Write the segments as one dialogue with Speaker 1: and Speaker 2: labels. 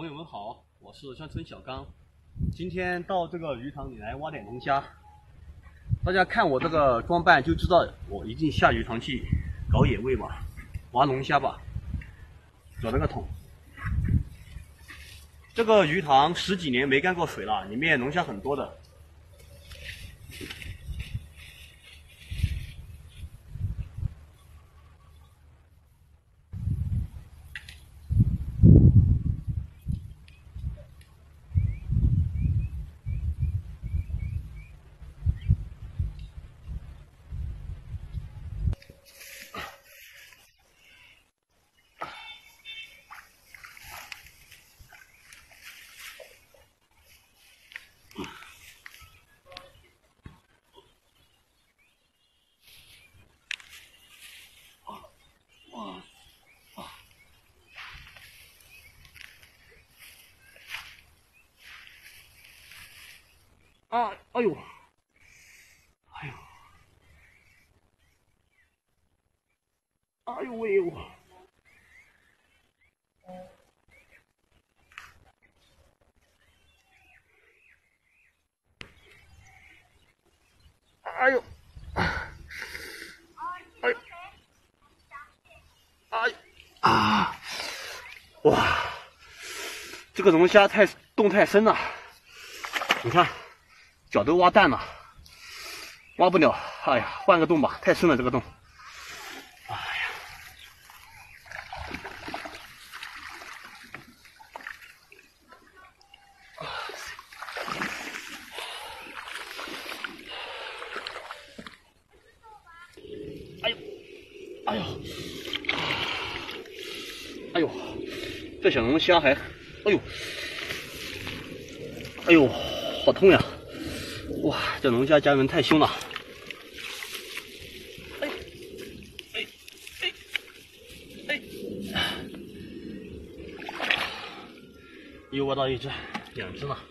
Speaker 1: 友们好，我是乡村小刚，今天到这个鱼塘里来挖点龙虾。大家看我这个装扮就知道我一定下鱼塘去搞野味吧，挖龙虾吧。找了个桶，这个鱼塘10几年没干过水了，里面龙虾很多的。哎呦，哎呦喂呦！哎呦，哎，哎啊！哇，这个龙虾洞太深了，你看脚都挖淡了，挖不了。哎呀，换个洞吧，太深了这个洞。哎呀，哎呦，哎呦，哎呦，这小龙虾还，哎呦，哎呦，好痛呀！哇，这龙虾家人们太凶了。又挖到一只，2只了。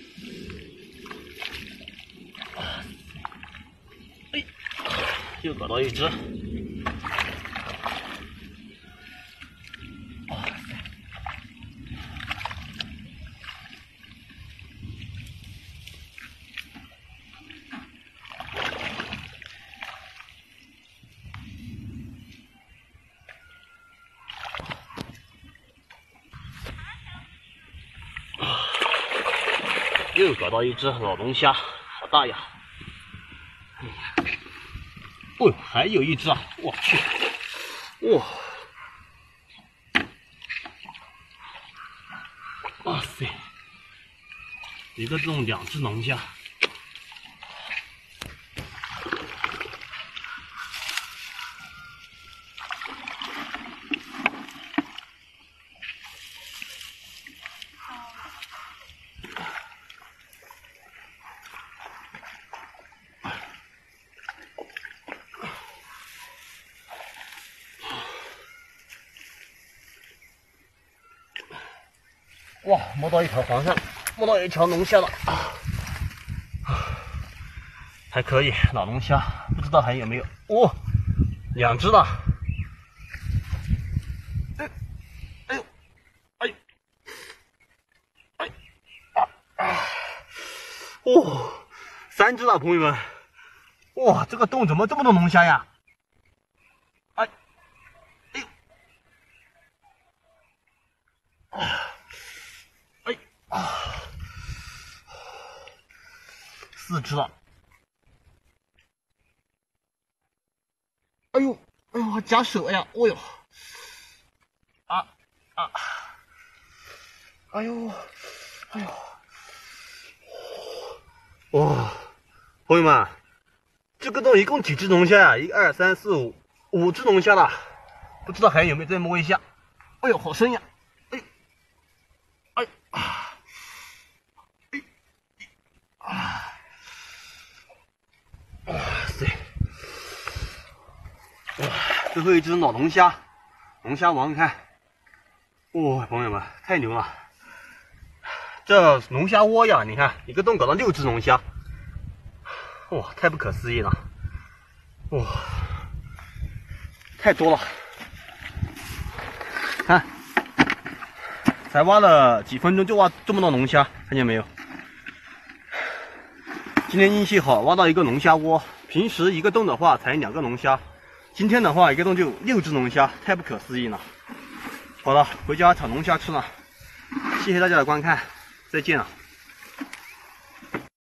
Speaker 1: 哎，又搞到一只。又搞到一只老龙虾，好大呀！哎呀，哦，还有一只啊！我去，哇，哇塞，一个洞2只龙虾。哇，摸到一条黄鳝，摸到一条龙虾了啊！还可以，老龙虾，不知道还有没有？哦，2只了。哎，哎呦，哎，哎，哦，3只了，朋友们！哇，这个洞怎么这么多龙虾呀？哎，哎呦，哎啊，4只了。哎呦，哎呦，夹手呀！哦呦，啊啊，哎呦，哎呦，哇，朋友们，这个洞一共几只龙虾呀？1、2、3、4、5只龙虾了，不知道还有没有？再摸一下。哎呦，好深呀！哎，哎啊，哎啊，哇塞！哇，最后一只老龙虾，龙虾王，你看，哇，朋友们，太牛了！这龙虾窝呀，你看一个洞搞到6只龙虾，哇，太不可思议了！哇，太多了，看才挖了几分钟就挖这么多龙虾，看见没有？今天运气好，挖到一个龙虾窝。平时一个洞的话才2个龙虾，今天的话一个洞就6只龙虾，太不可思议了。好了，回家炒龙虾吃了。谢谢大家的观看，再见了。